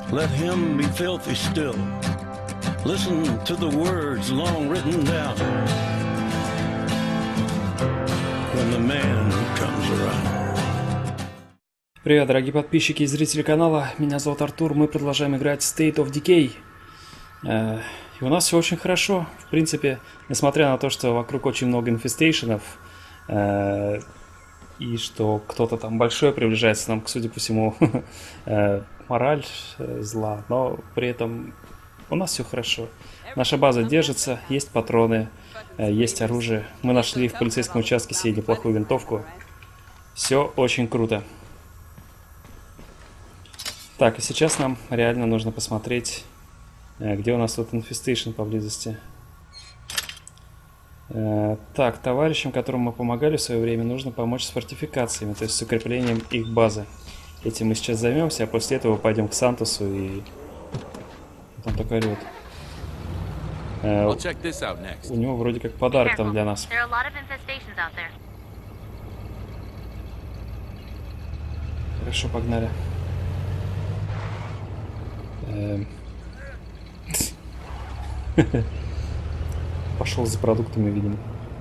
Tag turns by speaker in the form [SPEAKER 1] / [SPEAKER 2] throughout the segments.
[SPEAKER 1] Let him be filthy still. Listen to the words long written down. When the man comes around.
[SPEAKER 2] Привет, дорогие подписчики и зрители канала. Меня зовут Артур. Мы продолжаем играть State of Decay. И у нас все очень хорошо. В принципе, несмотря на то, что вокруг очень много инфестейшенов, и что кто-то там большой приближается нам, судя по всему, мораль зла, но при этом у нас все хорошо. Наша база держится, есть патроны, есть оружие. Мы нашли в полицейском участке себе неплохую винтовку. Все очень круто. Так, и сейчас нам реально нужно посмотреть, где у нас тут инфестейшн поблизости. Так, товарищам, которым мы помогали в свое время, нужно помочь с фортификациями, то есть с укреплением их базы. Этим мы сейчас займемся, а после этого пойдем к Сантосу и... Он так орет. У него вроде как подарок там для нас. Хорошо, погнали. Пошел за продуктами, видимо.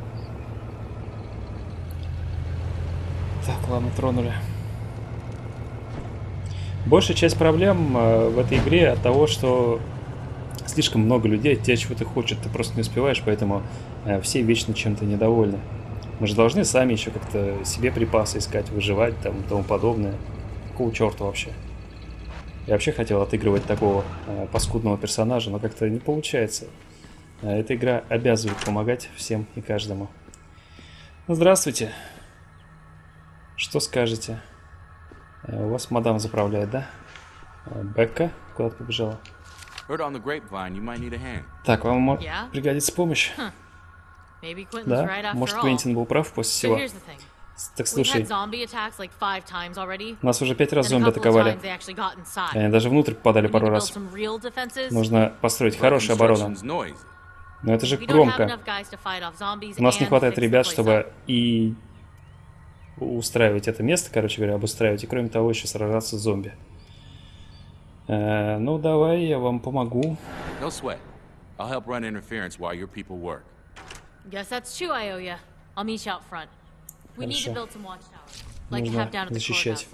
[SPEAKER 2] Так, ладно, тронули. Большая часть проблем в этой игре от того, что слишком много людей, тебя чего-то хочет, ты просто не успеваешь, поэтому все вечно чем-то недовольны. Мы же должны сами еще как-то себе припасы искать, выживать там и тому подобное. Какого черта вообще? Я вообще хотел отыгрывать такого паскудного персонажа, но как-то не получается. Эта игра обязывает помогать всем и каждому. Ну, здравствуйте. Что скажете? У вас мадам заправляет, да? Бекка куда-то побежала. Так, вам может пригодится помощь? Да? Может, Квентин был прав после всего? Так слушай, нас уже 5 раз зомби атаковали. Они даже внутрь попадали пару раз. Нужно построить хорошую оборону. Но это же громко. У нас не хватает ребят, чтобы и устраивать это место, короче говоря, обустраивать. И кроме того, еще сражаться с зомби. Ну, давай, я вам помогу. Хорошо. Нужно защищать.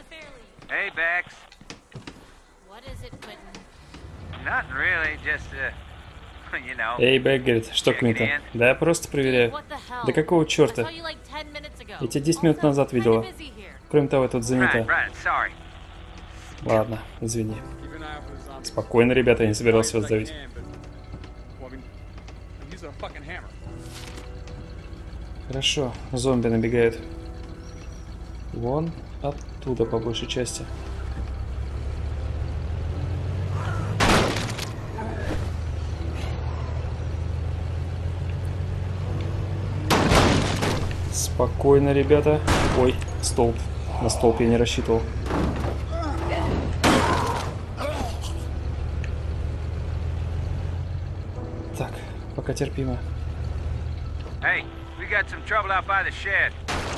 [SPEAKER 2] Эй, Бэк, говорит, что Квинтон? Да я просто проверяю. Да какого черта? Я тебя 10 минут назад видела. Кроме того, я тут занята. Ладно, извини. Спокойно, ребята, я не собирался вас давить. Хорошо, зомби набегают. Вон оттуда, по большей части. Спокойно, ребята. Ой, столб. На столб я не рассчитывал. Так, пока терпимо.
[SPEAKER 3] Hey, we got some trouble out by the shed.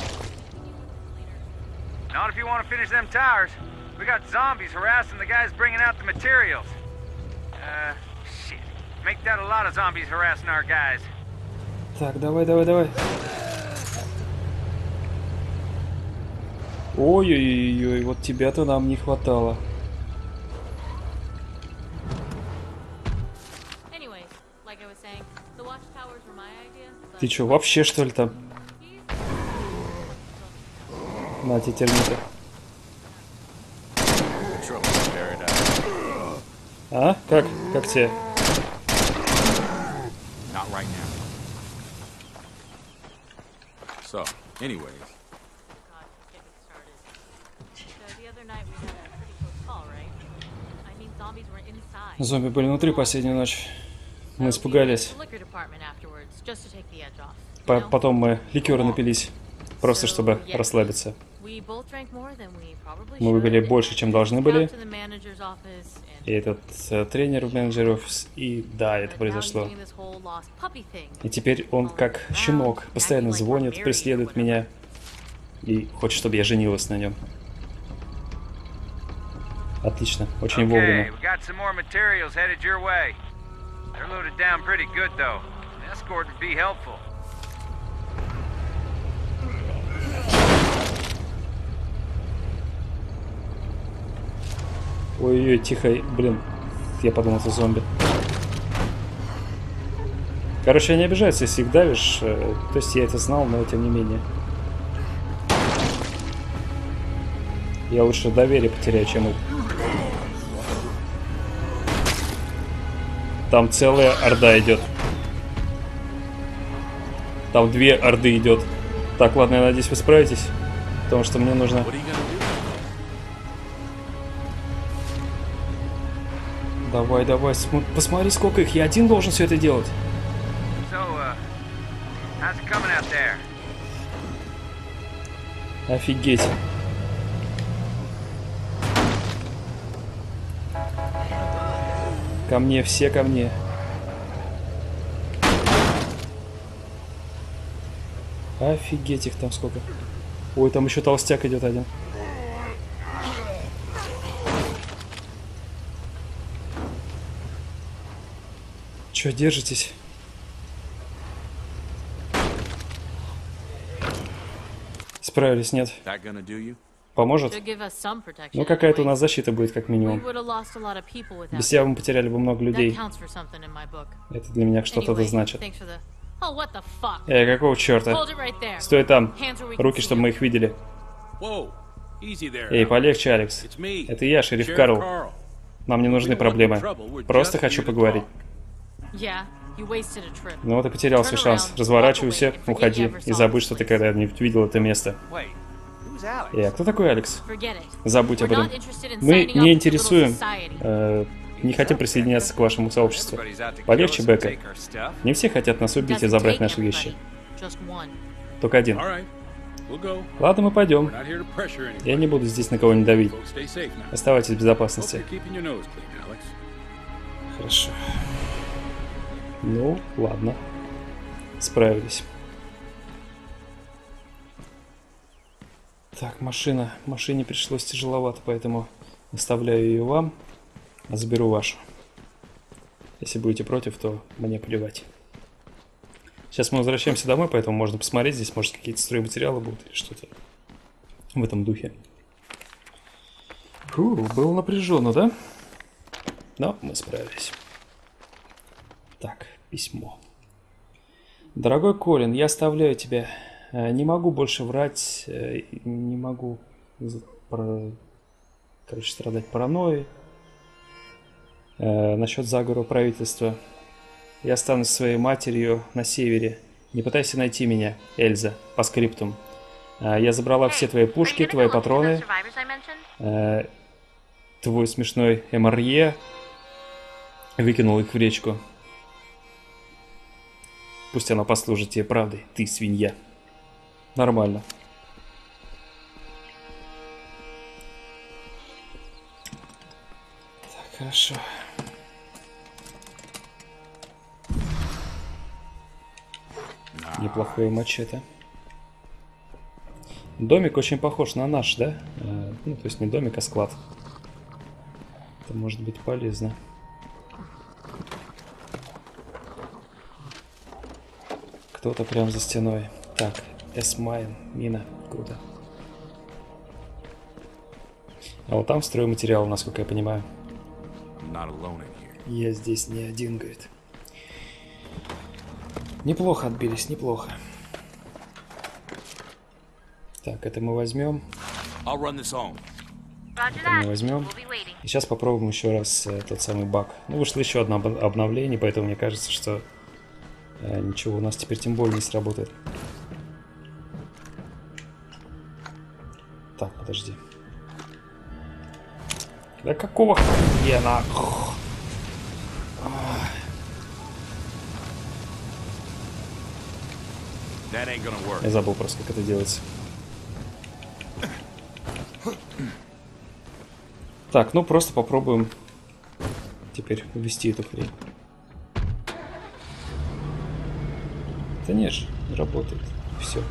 [SPEAKER 3] Not if you want to finish them towers. We got zombies harassing the guys bringing out the materials. Shit. Make that a lot of zombies harassing our guys.
[SPEAKER 2] Так, давай, давай, давай. Ой-ой-ой, вот тебя-то нам не хватало. Ты чё, вообще что ли там? На тебе термиты. А? Как? Как тебе? Зомби были внутри последнюю ночь. Мы испугались. Потом мы ликера напились, просто чтобы расслабиться. Мы выпили больше, чем должны были. И этот тренер в менеджер офис. И да, это произошло. И теперь он как щенок. Постоянно звонит, преследует меня. И хочет, чтобы я женилась на нем. Отлично, очень вовремя.
[SPEAKER 3] Okay, we got some more materials headed your way. They're loaded down pretty good, though. An escort would be helpful.
[SPEAKER 2] Ой-ой, тихо, блин. Я подумал, это зомби. Короче, они обижаются, если их давишь. То есть я это знал, но тем не менее. Я лучше доверие потеряю, чем их. Там целая орда идет. Там 2 орды идет. Так, ладно, я надеюсь, вы справитесь. Потому что мне нужно... Давай, давай, посмотри, сколько их. Я один должен все это делать. Офигеть. Ко мне, все ко мне. Офигеть, их там сколько. Ой, там еще толстяк идет один. Че, держитесь? Справились, нет? Поможет? Ну, какая-то у нас защита будет, как минимум. Без тебя мы потеряли бы много людей. Это для меня что-то да значит. Какого черта? Стой там. Руки, чтобы мы их видели. Эй, полегче, Алекс. Это я, шериф Карл. Нам не нужны проблемы. Просто хочу поговорить. Ну вот и потерял свой шанс. Разворачивайся, уходи и забудь, что ты когда-нибудь видел это место. А кто такой Алекс? Забудь об этом. Мы не интересуем, не хотим присоединяться к вашему сообществу. Полегче, Бека. Не все хотят нас убить и забрать наши вещи. Только один. Ладно, мы пойдем. Я не буду здесь на кого не давить. Оставайтесь в безопасности. Хорошо. Ну, ладно. Справились. Так, машина. Машине пришлось тяжеловато, поэтому оставляю ее вам, а заберу вашу. Если будете против, то мне плевать. Сейчас мы возвращаемся домой, поэтому можно посмотреть. Здесь, может, какие-то стройматериалы будут или что-то в этом духе. Фу, было напряженно, да? Но мы справились. Так, письмо. Дорогой Колин, я оставляю тебя. Не могу больше врать, не могу, страдать паранойей. Насчет заговора правительства. Я останусь со своей матерью на севере. Не пытайся найти меня, Эльза, по скриптум. Я забрала все твои пушки, твои патроны, твой смешной МРЕ, выкинул их в речку. Пусть она послужит тебе правдой, ты свинья. Нормально. Так, хорошо. Неплохое мачете. Домик очень похож на наш, да? Ну, то есть не домик, а склад. Это может быть полезно. Кто-то прям за стеной. Так, S-Mine, мина. Круто. А вот там стройматериал, насколько я понимаю. Я здесь не один, говорит. Неплохо отбились, неплохо. Так, это мы возьмем. Это мы возьмем. И сейчас попробуем еще раз тот самый баг. Ну, вышло еще одно обновление, поэтому мне кажется, что ничего у нас теперь тем более не сработает. Так, подожди. Да какого хрена? Я забыл просто, как это делается. Так, ну просто попробуем теперь ввести эту хрень. Да нет же, не работает. Все.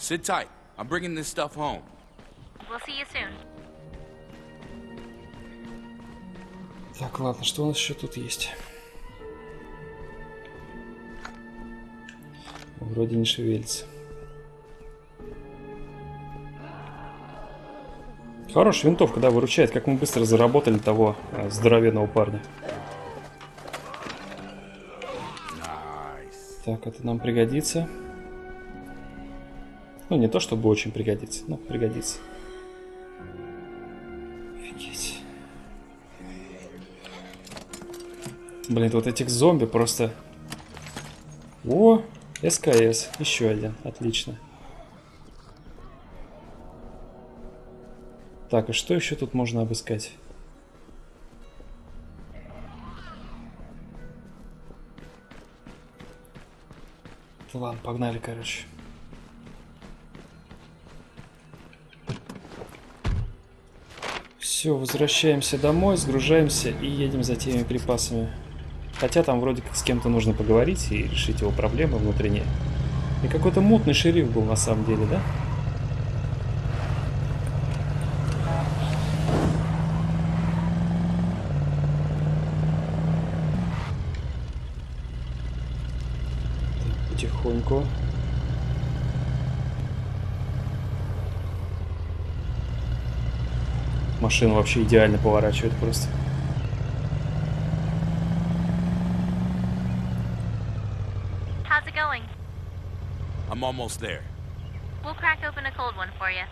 [SPEAKER 4] Sit tight. I'm bringing this stuff home.
[SPEAKER 5] We'll see you soon.
[SPEAKER 2] Так, ладно, что у нас еще тут есть? Вроде не шевелится. Хорошая винтовка, да, выручает. Как мы быстро заработали того здоровенного парня. Так, это нам пригодится. Ну, не то чтобы очень пригодится, но пригодится. Офигеть. Блин, вот этих зомби просто... О, СКС. Еще один. Отлично. Так, и что еще тут можно обыскать? Ладно, погнали, короче. Все, возвращаемся домой, сгружаемся и едем за теми припасами. Хотя там вроде как с кем-то нужно поговорить и решить его проблемы внутренние. И какой-то мутный шериф был на самом деле, да? Так, потихоньку. Машина вообще идеально поворачивает просто.
[SPEAKER 5] How's it going?
[SPEAKER 4] I'm almost there.
[SPEAKER 5] We'll crack open a cold one for you.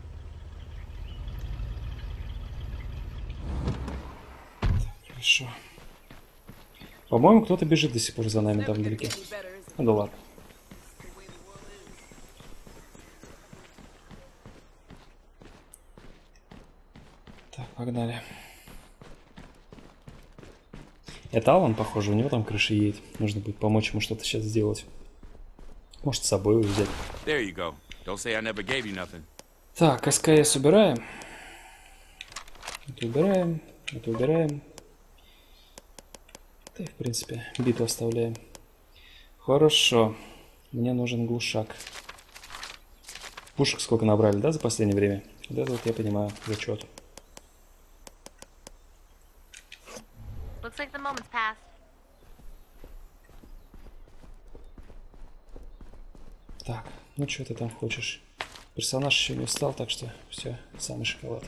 [SPEAKER 2] Хорошо. По-моему, кто-то бежит до сих пор за нами там вдалеке. Ну да ладно. Так, погнали. Это Алан, похоже, у него там крыша едет. Нужно будет помочь ему что-то сейчас сделать. Может, с собой его взять.
[SPEAKER 4] There you go. Don't say I never gave you nothing.
[SPEAKER 2] Так, СКС убираем. Это убираем. Это убираем. Да и, в принципе, биту оставляем. Хорошо. Мне нужен глушак. Пушек сколько набрали, да, за последнее время? Вот это вот я понимаю, зачет.
[SPEAKER 5] Looks like the moment's passed.
[SPEAKER 2] Так, ну что ты там хочешь? Персонаж еще не устал, так что все, самый шоколад.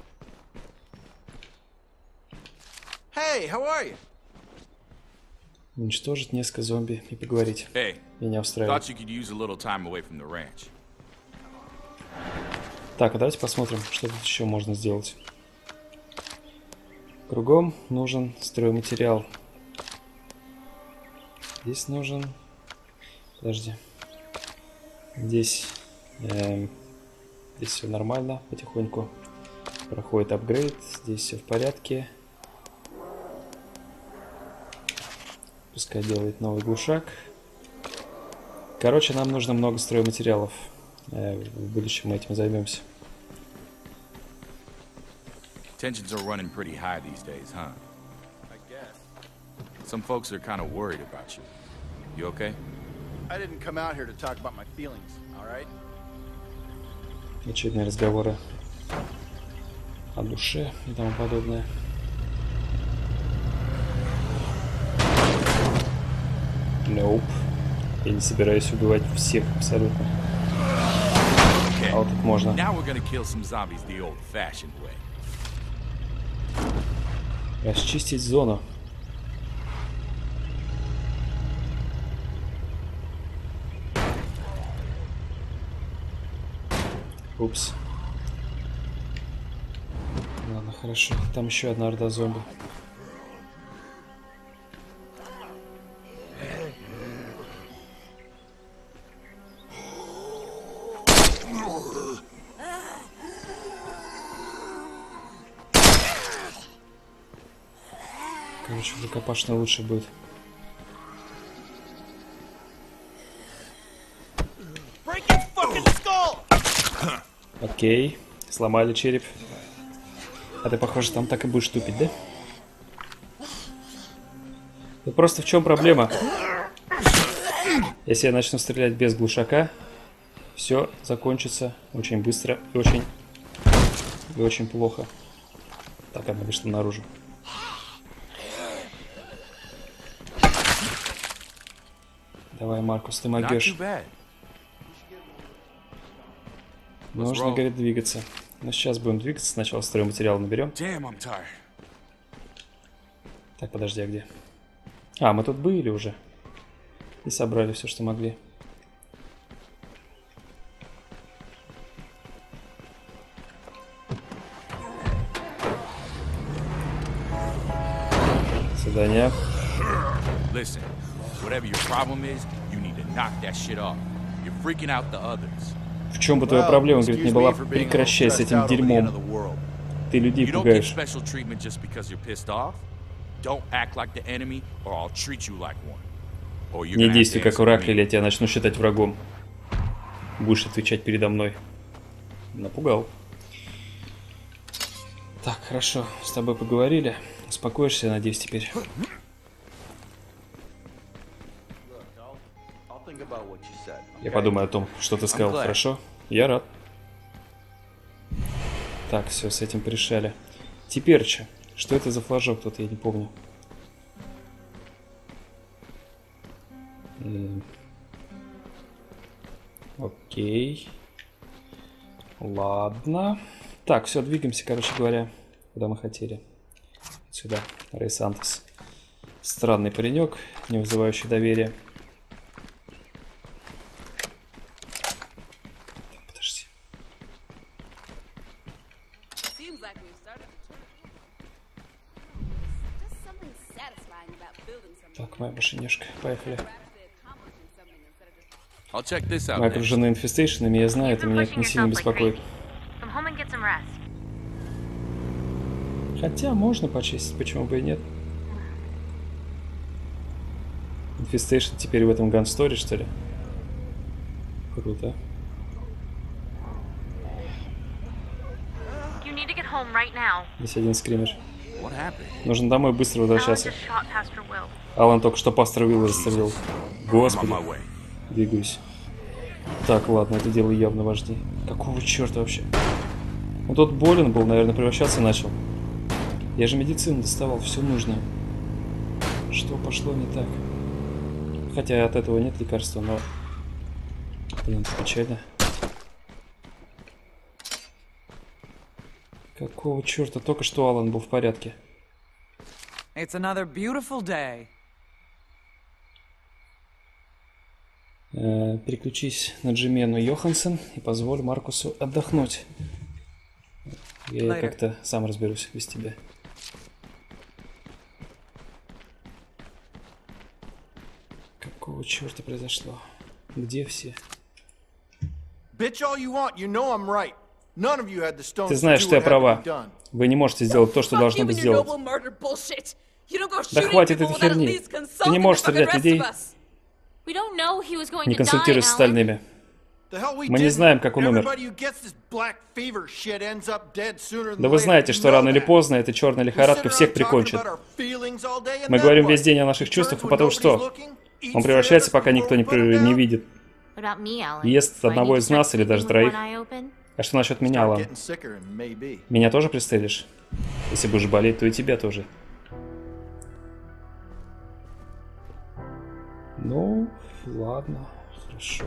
[SPEAKER 4] Hey, how are you?
[SPEAKER 2] Уничтожить несколько зомби и поговорить.
[SPEAKER 4] Hey,
[SPEAKER 2] Меня устраивает.
[SPEAKER 4] thought you could use a little time away from the ranch.
[SPEAKER 2] Так, а давайте посмотрим, что тут еще можно сделать. Кругом нужен стройматериал. Здесь нужен... Подожди. Здесь все нормально, потихоньку проходит апгрейд. Здесь все в порядке. Пускай делает новый глушак. Короче, нам нужно много стройматериалов. В будущем мы этим займемся.
[SPEAKER 4] Tensions are running pretty high these days, huh? I guess. Some folks are kind of worried about you. You okay?
[SPEAKER 6] I didn't come out here to talk about my feelings, all right?
[SPEAKER 2] Очевидные разговоры о душе и тому подобное. Nope. Я не собираюсь убивать всех абсолютно.
[SPEAKER 4] Okay.
[SPEAKER 2] А вот тут можно.
[SPEAKER 4] Now we're gonna kill some zombies the old-fashioned way.
[SPEAKER 2] Расчистить зону. Упс. Ладно, хорошо. Там еще одна орда зомби. Короче, рукопашно лучше будет. Окей, сломали череп. А ты, похоже, там так и будешь тупить, да? Ну просто в чем проблема? Если я начну стрелять без глушака, все закончится очень быстро и очень плохо. Так, она вышла наружу. Давай, Маркус, ты могешь. Нужно, говорит, двигаться. Но сейчас будем двигаться. Сначала стройматериал наберем. Так, подожди, а где? А, мы тут были уже. И собрали все, что могли. Задание.
[SPEAKER 4] Listen, whatever your problem is, you need to knock that shit off. You're freaking out the others.
[SPEAKER 2] В чем бы твоя проблема, говорит, не была? Прекращай с этим дерьмом. Ты людей пугаешь. Не действуй как враг, или я тебя начну считать врагом. Будешь отвечать передо мной. Напугал. Так, хорошо, с тобой поговорили. Успокоишься, я надеюсь, теперь. Я подумаю о том, что ты сказал, хорошо? Я рад. Так, все, с этим порешали. Теперь что это за флажок тут, я не помню. Окей. Ладно. Так, все, двигаемся, короче говоря, куда мы хотели. Сюда, Рэй Сантос. Странный паренек, не вызывающий доверия. Так, подожди. Так, моя машинешка, поехали. Мы окружены инфестейшенами, я знаю, это меня не сильно беспокоит. Хотя можно почистить, почему бы и нет. Инфестейшн теперь в этом гансторе, что ли? Круто. Здесь один скример. Нужно домой быстро возвращаться. Алан только что пастора Уилла застрелил. Господи. Двигаюсь. Так, ладно, это дело явно важнее. Какого черта вообще? Он тут болен был, наверное, превращаться начал. Я же медицину доставал, все нужное. Что пошло не так? Хотя от этого нет лекарства, но... Блин, это печально. Какого черта? Только что Алан был в порядке.
[SPEAKER 7] It's another beautiful day.
[SPEAKER 2] Переключись на Джимену Йоханссон и позволь Маркусу отдохнуть. Я как-то сам разберусь без тебя. Какого черта произошло? Где все?
[SPEAKER 6] Ты
[SPEAKER 2] знаешь, что я права. Вы не можете сделать то, что должны бы сделать. Да хватит этой херни. Ты не можешь стрелять людей. Не консультируйся с остальными. Мы не знаем, как он умер. Да вы знаете, что рано или поздно эта черная лихорадка всех прикончит. Мы говорим весь день о наших чувствах, а потом что? Он превращается, пока никто не видит. Ест одного из нас или даже троих. А что насчет меня, Алан? Меня тоже пристрелишь? Если будешь болеть, то и тебя тоже. Ну, ладно, хорошо.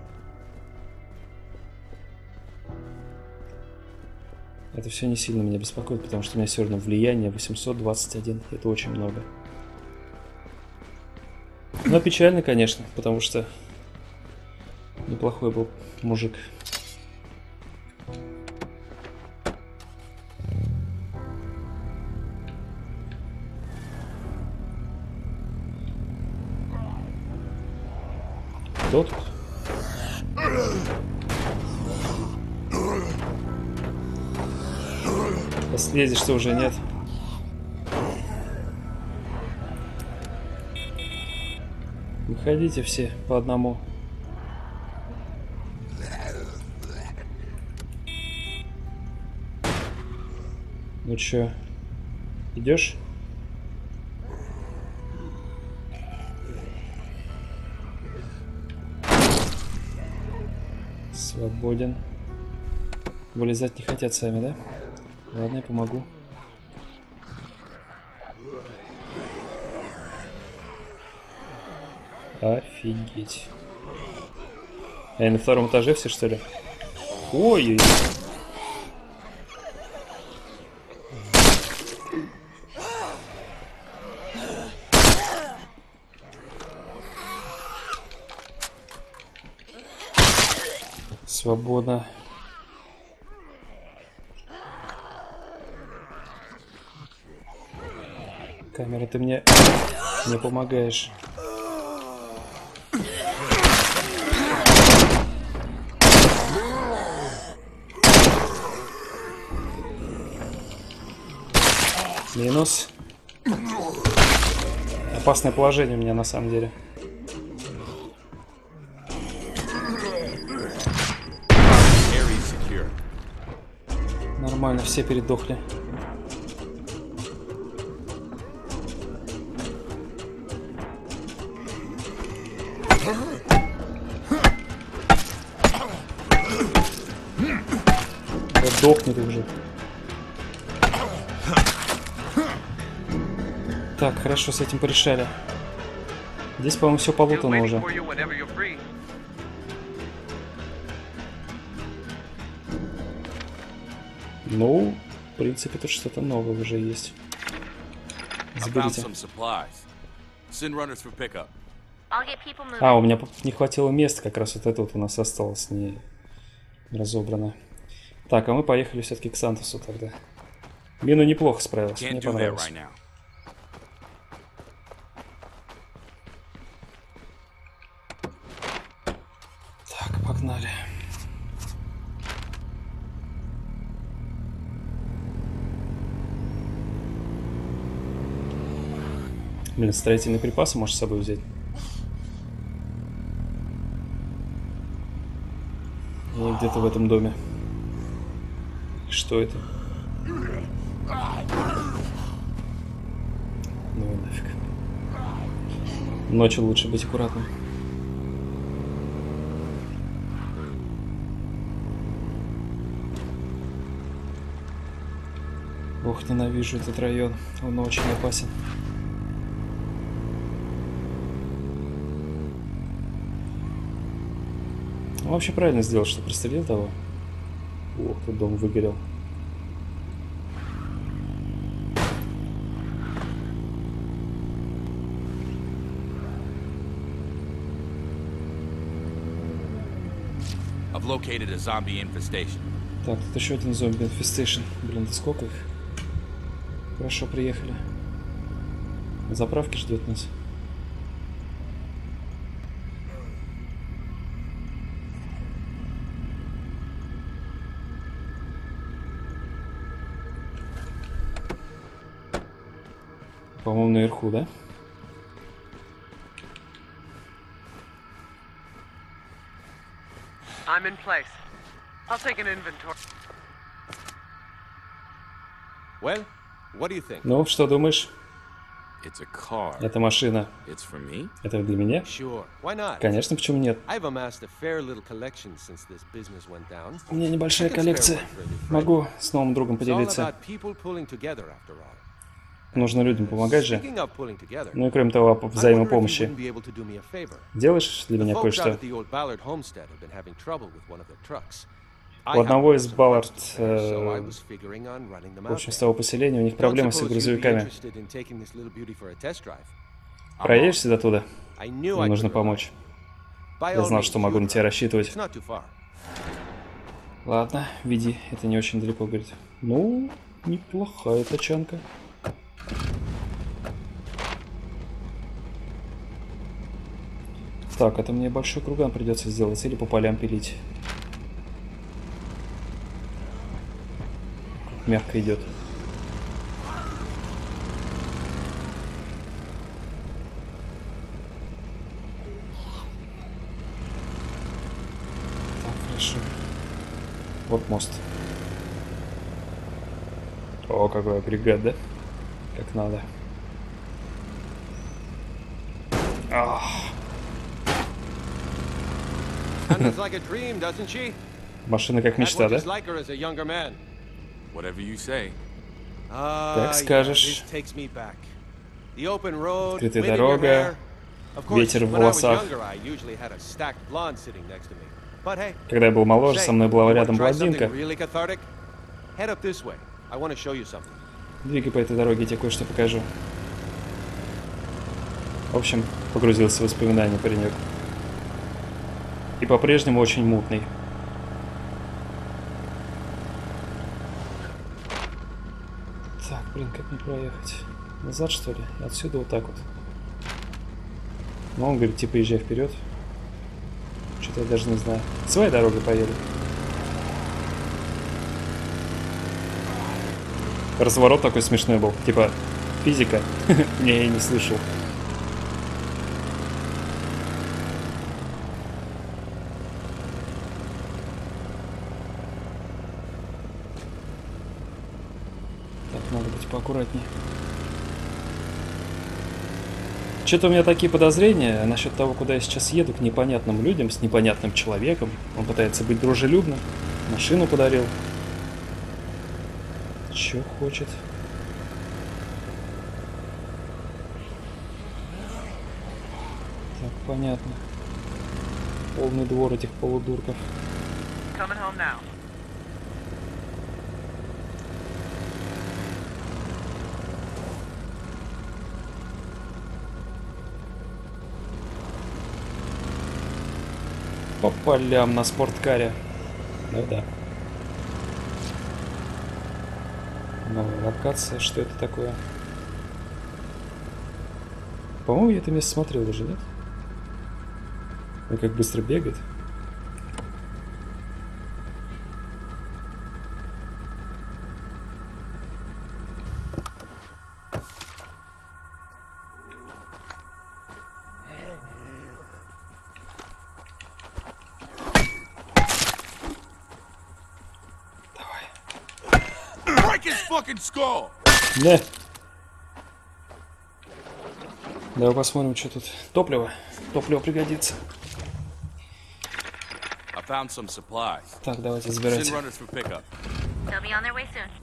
[SPEAKER 2] Это все не сильно меня беспокоит, потому что у меня все равно влияние 821. Это очень много. Но печально, конечно, потому что неплохой был мужик. Кто тут? Слезешь-то уже нет. Выходите все по одному. Ну чё, идешь? Свободен. Вылезать не хотят сами, да? Ладно, я помогу. Офигеть. А на втором этаже все, что ли? Ой-ой-ой. Свободно. Камера, ты мне не помогаешь. Минус. Опасное положение у меня на самом деле. Нормально, все передохли. Да дохни ты уже. Так, хорошо, с этим порешали. Здесь, по-моему, все полутано уже. Ну, в принципе, тут что-то новое уже есть. Заберите. А, у меня не хватило места, как раз вот это вот у нас осталось не разобрано. Так, а мы поехали все-таки к Сантосу тогда. Мина неплохо справилась, мне понравилось. Так, погнали. Блин, строительные припасы можешь с собой взять. И где-то в этом доме. Что это? Ну и нафиг. Ночью лучше быть аккуратным. Ох, ненавижу этот район. Он очень опасен. Он вообще правильно сделал, что пристрелил того. Ох, тут дом выгорел. Так, тут еще один зомби инфестейшн. Блин, да сколько их? Хорошо, приехали. На заправке ждет нас. По-моему, наверху, да?
[SPEAKER 8] I'm in place. I'll take an inventory.
[SPEAKER 6] Well, what do you think?
[SPEAKER 2] Ну, что думаешь?
[SPEAKER 4] It's a car.
[SPEAKER 2] Это машина.
[SPEAKER 4] It's for me?
[SPEAKER 2] Это для меня?
[SPEAKER 6] Sure. Why not?
[SPEAKER 2] Конечно, почему нет?
[SPEAKER 6] I've amassed a fair little collection since this business went down.
[SPEAKER 2] У меня небольшая коллекция. Могу с новым другом поделиться. Нужно людям помогать же. Ну и кроме того, взаимопомощи. Делаешь для меня кое-что? У одного из Баллард, в общем, с того поселения, у них проблемы с грузовиками. Проедешь до туда? Мне нужно помочь. Я знал, что могу на тебя рассчитывать. Ладно, веди. Это не очень далеко, говорит. Ну, неплохая тачанка. Так, это мне большой круган придется сделать или по полям пилить. Мягко идет. Так, хорошо. Вот мост. О, какой агрегат, да? Как надо.
[SPEAKER 6] Sounds like a dream, doesn't she?
[SPEAKER 2] Машина как мечта, да?
[SPEAKER 4] Whatever you say.
[SPEAKER 2] Как скажешь. Открытая дорога, ветер в волосах. Когда я был моложе, со мной была рядом блондинка. Двигай по этой дороге, я тебе кое-что покажу. В общем, погрузился в воспоминания паренек. И по-прежнему очень мутный. Так, блин, как мне проехать? Назад, что ли? Отсюда вот так вот. Ну, он говорит, типа, езжай вперед. Что-то я даже не знаю. Своей дорогой поеду. Разворот такой смешной был. Типа, физика. Не, я не слышал. Так, надо быть поаккуратнее. Что-то у меня такие подозрения насчет того, куда я сейчас еду, к непонятным людям, с непонятным человеком. Он пытается быть дружелюбным. Машину подарил. Чё хочет? Так, понятно. Полный двор этих полудурков.
[SPEAKER 8] Coming home now.
[SPEAKER 2] По полям на спорткаре. Да-да. Новая локация. Что это такое? По-моему, я это место смотрел уже, нет? Ой, как быстро бегает. Да. Давай посмотрим, что тут. Топливо. Топливо пригодится. Так, давайте забирайте.
[SPEAKER 5] They'll be on their way soon.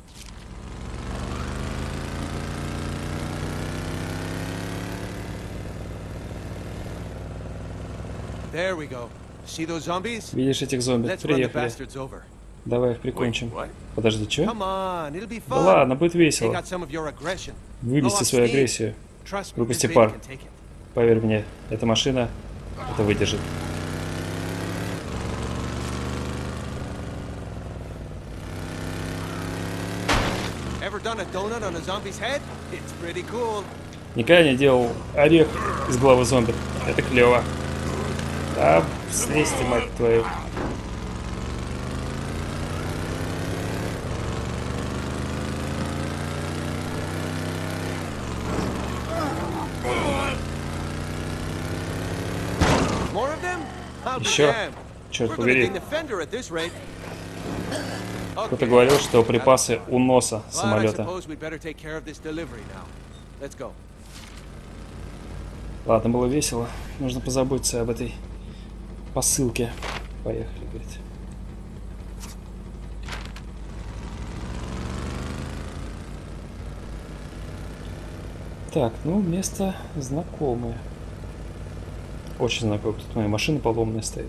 [SPEAKER 6] There we go. See those zombies?
[SPEAKER 2] Видишь этих зомби?
[SPEAKER 6] Let's run the
[SPEAKER 2] Приехали.
[SPEAKER 6] bastards over.
[SPEAKER 2] Давай их прикончим. Подожди, что?
[SPEAKER 6] Come on, it'll be
[SPEAKER 2] Да
[SPEAKER 6] fun.
[SPEAKER 2] ладно, будет
[SPEAKER 6] Take
[SPEAKER 2] весело.
[SPEAKER 6] out some of your aggression.
[SPEAKER 2] Вывести свою агрессию.
[SPEAKER 6] Trust me,
[SPEAKER 2] Выпусти
[SPEAKER 6] this baby
[SPEAKER 2] пар.
[SPEAKER 6] can take it.
[SPEAKER 2] Поверь мне, эта машина это выдержит.
[SPEAKER 6] Ever done a donut on a zombie's head? It's pretty cool.
[SPEAKER 2] Никогда не делал орех из головы зомби. Это клево. Да, слезь ты, мать твою.
[SPEAKER 6] More of them? I'll be
[SPEAKER 2] Еще.
[SPEAKER 6] damned.
[SPEAKER 2] Черт
[SPEAKER 6] We're gonna
[SPEAKER 2] побери.
[SPEAKER 6] ding the fender at this rate.
[SPEAKER 2] Кто-то говорил, что припасы у носа
[SPEAKER 6] Well, I
[SPEAKER 2] самолета.
[SPEAKER 6] suppose we'd better take care of this delivery now. Let's go.
[SPEAKER 2] Ладно, было весело. Нужно позаботиться об этой посылке. Поехали, говорит. Так, ну, место знакомое. Очень знакомое. Тут моя машина поломанная стоит.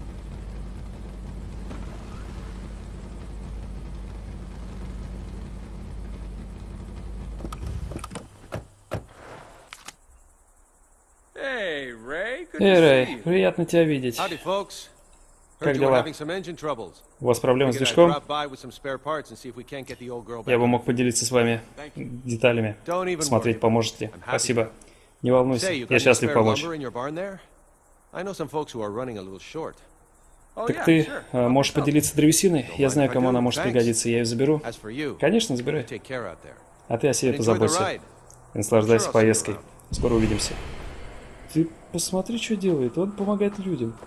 [SPEAKER 6] Hey, Ray. Good
[SPEAKER 2] Эй, Рэй, приятно тебя видеть.
[SPEAKER 6] Howdy, folks.
[SPEAKER 2] Как
[SPEAKER 6] Heard you were
[SPEAKER 2] дела?
[SPEAKER 6] having some engine troubles.
[SPEAKER 2] У вас проблемы с
[SPEAKER 6] Figured I'd
[SPEAKER 2] движком?
[SPEAKER 6] drop by with some spare parts and see if we can't get the old girl
[SPEAKER 2] Я
[SPEAKER 6] back.
[SPEAKER 2] бы мог поделиться с вами деталями.
[SPEAKER 6] Don't even
[SPEAKER 2] Посмотреть,
[SPEAKER 6] worry.
[SPEAKER 2] поможете.
[SPEAKER 6] I'm happy
[SPEAKER 2] Спасибо.
[SPEAKER 6] to.
[SPEAKER 2] Не волнуйся,
[SPEAKER 6] Say, you
[SPEAKER 2] я
[SPEAKER 6] got any
[SPEAKER 2] счастлив
[SPEAKER 6] spare
[SPEAKER 2] помочь.
[SPEAKER 6] lumber in your barn there? I know some folks who are running a little short. Oh,
[SPEAKER 2] Так
[SPEAKER 6] yeah,
[SPEAKER 2] ты
[SPEAKER 6] sure.
[SPEAKER 2] можешь
[SPEAKER 6] Help yourself.
[SPEAKER 2] поделиться древесиной? Я знаю, кому она может
[SPEAKER 6] Thanks.
[SPEAKER 2] пригодиться. Я ее заберу.
[SPEAKER 6] As for you,
[SPEAKER 2] Конечно, забирай.
[SPEAKER 6] take care out there.
[SPEAKER 2] А ты о себе
[SPEAKER 6] Enjoy the
[SPEAKER 2] позаботься.
[SPEAKER 6] ride.
[SPEAKER 2] Наслаждайся
[SPEAKER 6] Sure, I'll see you
[SPEAKER 2] поездкой.
[SPEAKER 6] around.
[SPEAKER 2] Скоро увидимся. Ты посмотри, что делает. Он помогает людям.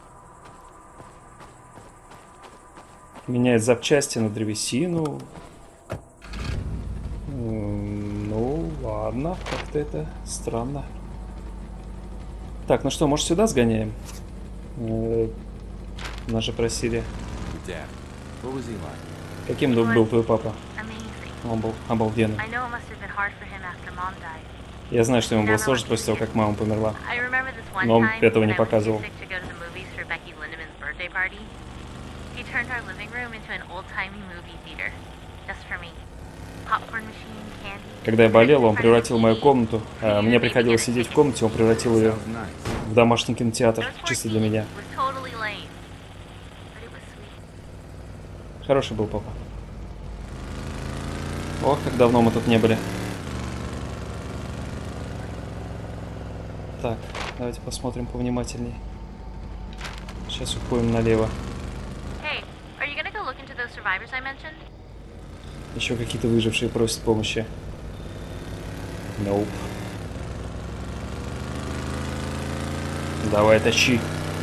[SPEAKER 2] Меняет запчасти на древесину. Ну, ладно. Как-то это странно. Так, ну что, может сюда сгоняем? Нас же просили
[SPEAKER 4] dad? What was he like?
[SPEAKER 2] Каким был твой папа?
[SPEAKER 5] Amazing.
[SPEAKER 2] Он был обалденный.
[SPEAKER 5] I know it must have been hard for him after Mom died.
[SPEAKER 2] Я знаю, что ему было сложно после того, как мама померла.
[SPEAKER 5] I remember this one
[SPEAKER 2] Но он
[SPEAKER 5] time
[SPEAKER 2] этого
[SPEAKER 5] when
[SPEAKER 2] не
[SPEAKER 5] I was too
[SPEAKER 2] показывал.
[SPEAKER 5] sick to go to the movies for Becky Lindemann's birthday party. He turned our living room into an old-timey movie theater. Just for me. Popcorn machine, candy.
[SPEAKER 2] Когда я болел, он превратил мою комнату. Мне приходилось сидеть в комнате, он превратил ее
[SPEAKER 4] Sounds nice.
[SPEAKER 2] в домашний кинотеатр,
[SPEAKER 5] I was
[SPEAKER 2] чисто
[SPEAKER 5] 14.
[SPEAKER 2] для меня.
[SPEAKER 5] It was totally lame. But it was sweet.
[SPEAKER 2] Хороший был папа. Ох, как давно мы тут не были. Так, давайте посмотрим повнимательней. Сейчас уходим налево.
[SPEAKER 5] Hey, are you gonna go look into those survivors I mentioned?
[SPEAKER 2] Еще какие-то выжившие просят помощи. Nope. Давай, тащи.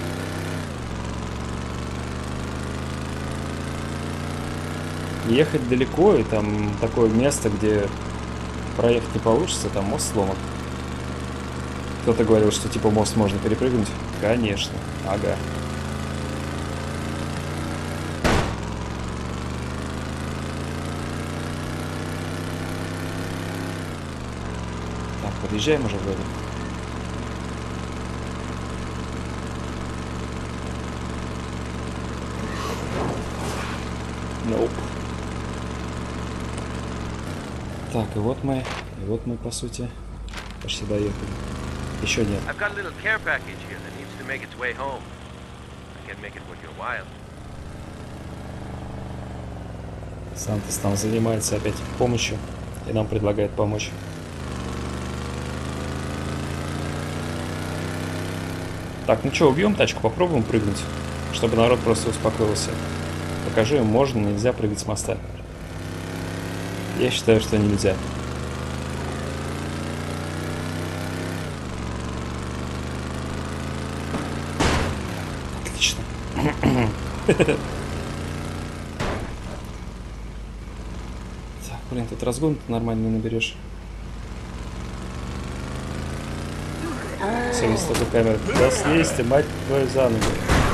[SPEAKER 2] Ехать далеко, и там такое место, где проехать не получится, там мост сломан. Кто-то говорил, что типа мост можно перепрыгнуть. Конечно. Ага. Так, подъезжаем уже вроде. Nope. Так, и вот мы, по сути, почти доехали. Еще нет.
[SPEAKER 9] I've got a little care package here that needs to make its way home. I can make it worth your while.
[SPEAKER 2] Сантос там занимается опять помощью и нам предлагает помочь. Так, ну что, убьем тачку, попробуем прыгнуть, чтобы народ просто успокоился. Покажу им, можно, нельзя прыгать с моста. Я считаю, что нельзя. Отлично. Так, блин, тут разгон нормально не наберешь. Все, с такой камеры. Да слезьте, мать твою, за ноги.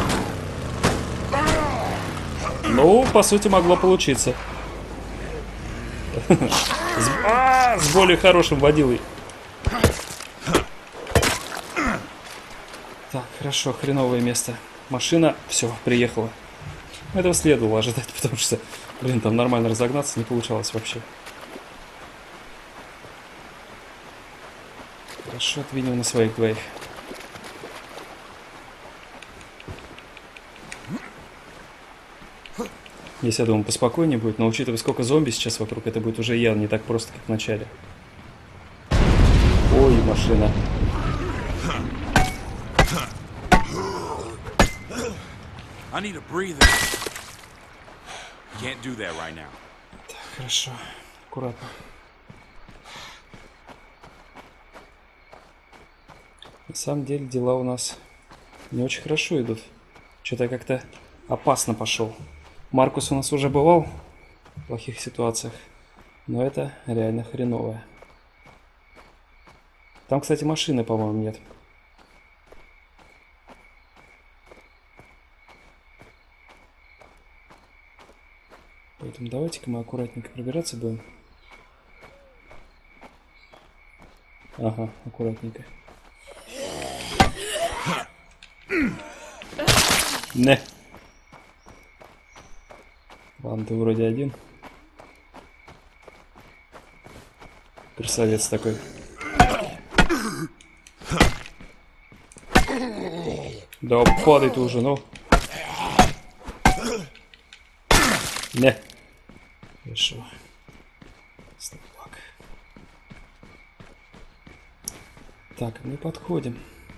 [SPEAKER 2] Ну, по сути, могло получиться. С более хорошим водилой. Так, хорошо, хреновое место. Машина, все, приехала. Этого следовало ожидать, потому что, блин, там нормально разогнаться не получалось вообще. Хорошо, отвинем на своих двоих. Если я думаю, поспокойнее будет, но учитывая, сколько зомби сейчас вокруг, это будет уже явно не так просто, как в начале. Ой, машина.
[SPEAKER 4] I need a breather. Can't do that right now.
[SPEAKER 2] Так, хорошо. Аккуратно. На самом деле дела у нас не очень хорошо идут. Что-то я как-то опасно пошел. Маркус у нас уже бывал в плохих ситуациях, но это реально хреновое. Там, кстати, машины, по-моему, нет. Поэтому давайте-ка мы аккуратненько пробираться будем. Ага, аккуратненько. Не. Ладно, ты вроде один. Красавец такой. Да падай ты уже, ну. Не. Хорошо. Слабак. Так, мы подходим.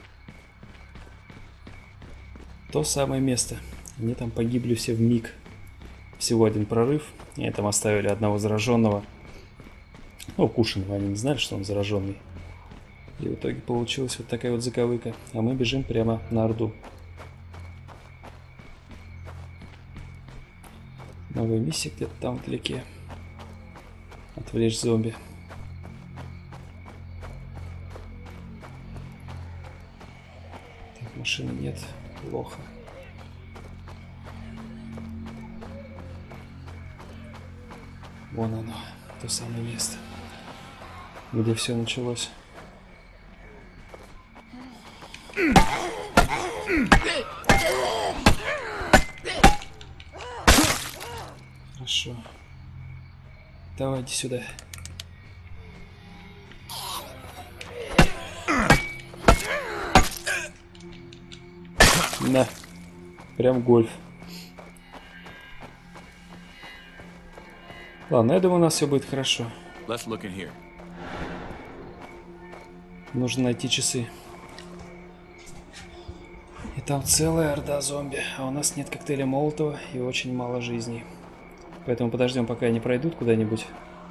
[SPEAKER 2] То самое место. Они там погибли все вмиг. Всего один прорыв. И там оставили одного зараженного. Ну, укушенного. Они не знали, что он зараженный. И в итоге получилась вот такая вот заковыка. А мы бежим прямо на Орду. Новая миссия где-то там вдалеке. Отвлечь зомби. Так, машины нет. Плохо. Вон оно, то самое место, где все началось. Хорошо. Давайте сюда. На. Прям гольф. Ладно, я думаю, у нас все будет хорошо.
[SPEAKER 4] Let's look in here.
[SPEAKER 2] Нужно найти часы. И там целая орда зомби, а у нас нет коктейля Молотова и очень мало жизней. Поэтому подождем, пока они пройдут куда-нибудь.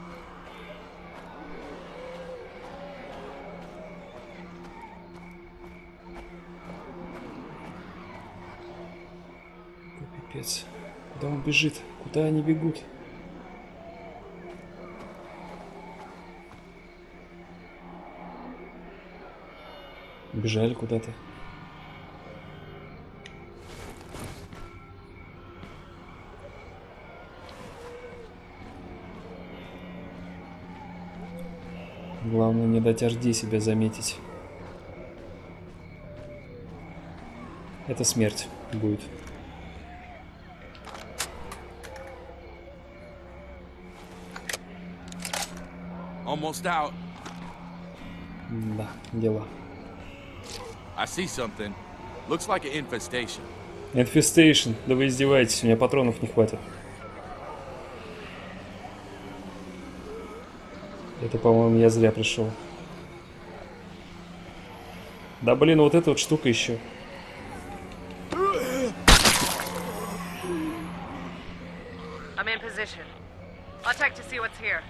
[SPEAKER 2] Пипец. Куда он бежит? Куда они бегут? Бежали куда-то. Главное, не дать Орде себя заметить. Это смерть будет.
[SPEAKER 4] Almost out.
[SPEAKER 2] Да, дела.
[SPEAKER 4] I see something. Looks like an infestation.
[SPEAKER 2] Infestation. Да вы издеваетесь, у меня патронов не хватит. Это, по-моему, я зря пришел. Да блин, вот эта вот штука еще.
[SPEAKER 8] I'm in position. I'll check to see what's here.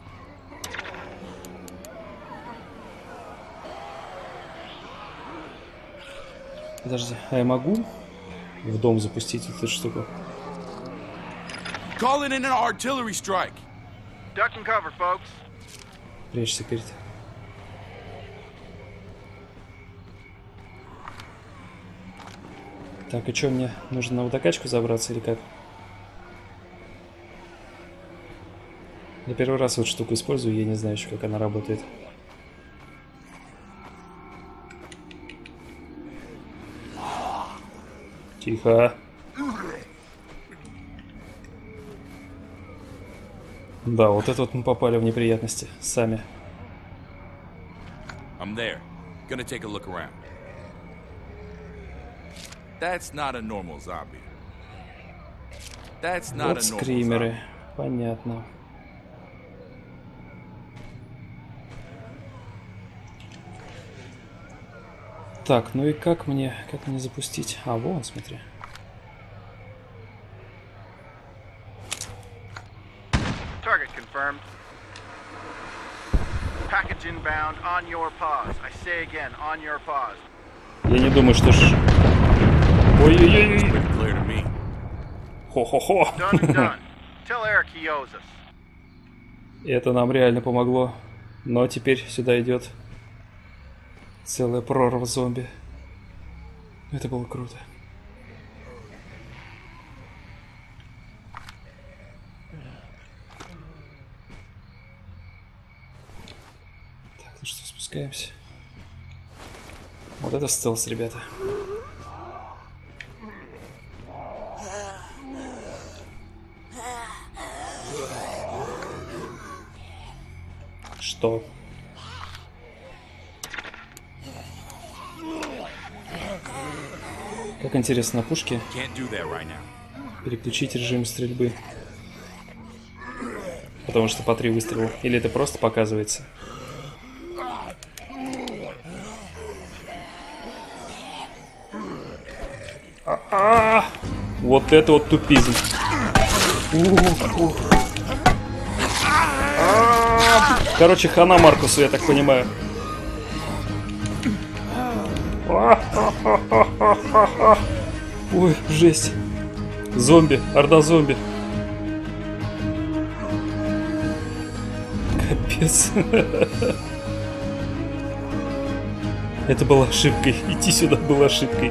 [SPEAKER 2] Подожди, а я могу в дом запустить эту штуку?
[SPEAKER 4] Calling in an artillery strike.
[SPEAKER 3] Duck and cover, folks.
[SPEAKER 2] Прячься перед. Так, и что, мне нужно на водокачку забраться или как? Я первый раз эту штуку использую, я не знаю еще, как она работает. Тихо. Да, вот это вот мы попали в неприятности сами.
[SPEAKER 4] I'm there. Gonna take a look around. That's not a normal zombie. That's not
[SPEAKER 2] Вот
[SPEAKER 4] a normal
[SPEAKER 2] скримеры.
[SPEAKER 4] zombie.
[SPEAKER 2] Понятно. Так, ну и как мне запустить? А, вон, смотри.
[SPEAKER 3] Target confirmed. Package inbound on your pause. I say again, on your pause.
[SPEAKER 2] Я не думаю, что ж... Ой-ой-ой!
[SPEAKER 4] Pretty clear to me.
[SPEAKER 2] Хо-хо-хо!
[SPEAKER 3] Done and done. Tell Eric he owes us.
[SPEAKER 2] Это нам реально помогло. Но теперь сюда идет целая прорва зомби. Это было круто. Так, ну что, спускаемся. Вот это стелс, ребята. Что? Как интересно, на пушке
[SPEAKER 4] Can't do that right now.
[SPEAKER 2] переключить режим стрельбы. Потому что по 3 выстрела. Или это просто показывается? Вот это вот тупизм. Короче, хана Маркусу, я так понимаю. Ой, жесть. Зомби, орда зомби. Капец. Это была ошибкой. Идти сюда было ошибкой.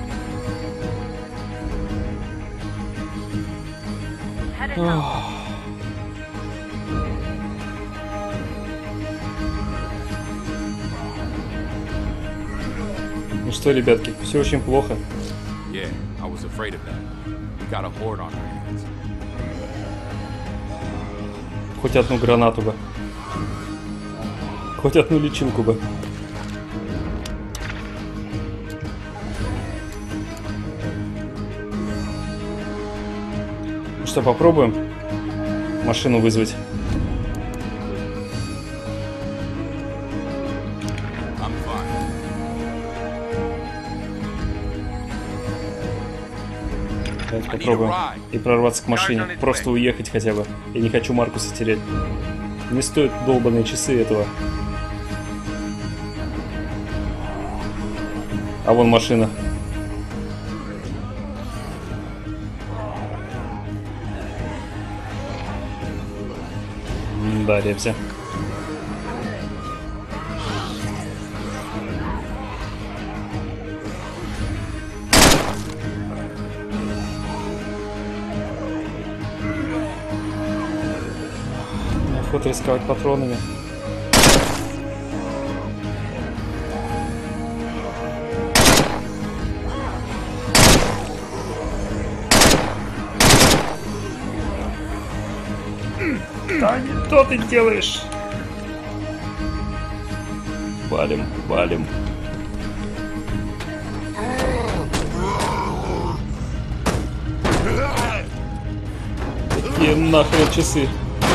[SPEAKER 5] Headed home.
[SPEAKER 2] что, ребятки, все очень плохо.
[SPEAKER 4] Yeah, I was afraid of that. We got a horde on our hands.
[SPEAKER 2] Хоть одну гранату бы. Хоть одну личинку бы. Ну что, попробуем машину вызвать. Давайте попробуем и прорваться к машине. Просто уехать хотя бы. Я не хочу Маркуса терять. Не стоит долбаные часы этого. А вон машина. Да, репся. Охота рисковать патронами. Да не то ты делаешь. Валим, валим. Какие нахрен часы?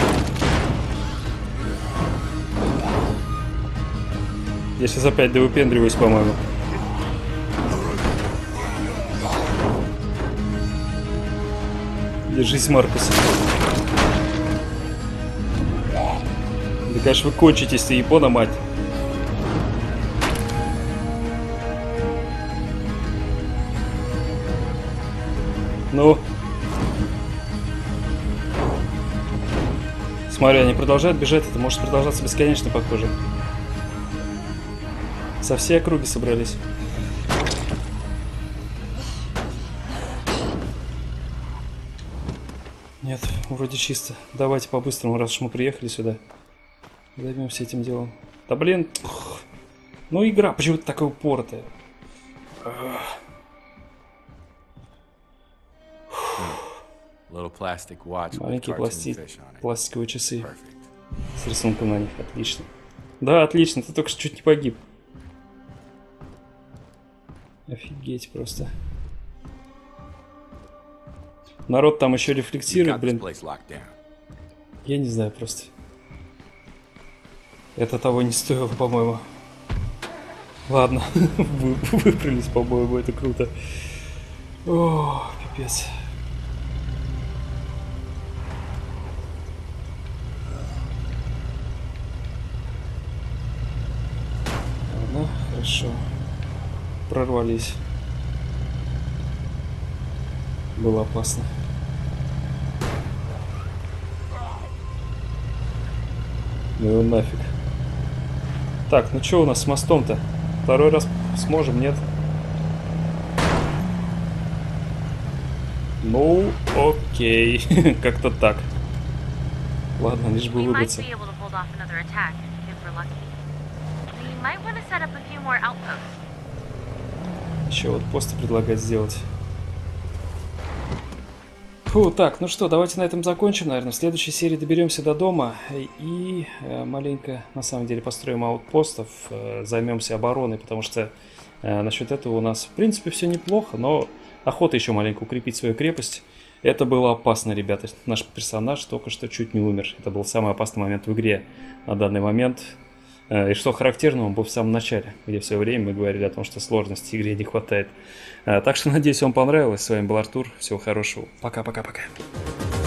[SPEAKER 2] Я сейчас опять довыпендриваюсь, по-моему. Держись, Маркус. Да, конечно, вы кончитесь, ты япона, мать. Ну. Смотри, они продолжают бежать. Это может продолжаться бесконечно, похоже. Со всей округи собрались. Нет, вроде чисто. Давайте по-быстрому, раз уж мы приехали сюда. Займемся этим делом. Да блин. Ну игра почему-то такая упоротая. Маленькие пластиковые часы. С рисунком на них. Отлично. Да, отлично. Ты только что чуть не погиб. Офигеть просто. Народ там еще рефлексирует, блин. Я не знаю просто. Это того не стоило, по-моему. Ладно. Выбрались, по-моему, это круто. О, пипец. Ладно, хорошо. Прорвались. Было опасно. Ну нафиг. Так, ну что у нас с мостом-то? Второй раз сможем, нет? Ну, окей. Как-то так. Ладно, лишь бы выбраться. Еще вот посты предлагать сделать. Фу, так, ну что, давайте на этом закончим, наверное. В следующей серии доберемся до дома и маленько, на самом деле, построим аутпостов, займемся обороной, потому что насчет этого у нас, в принципе, все неплохо, но охота еще маленько укрепить свою крепость. Это было опасно, ребята. Наш персонаж только что чуть не умер. Это был самый опасный момент в игре на данный момент. И что характерно, он был в самом начале, где все время мы говорили о том, что сложности игре не хватает. Так что, надеюсь, вам понравилось. С вами был Артур. Всего хорошего. Пока-пока-пока.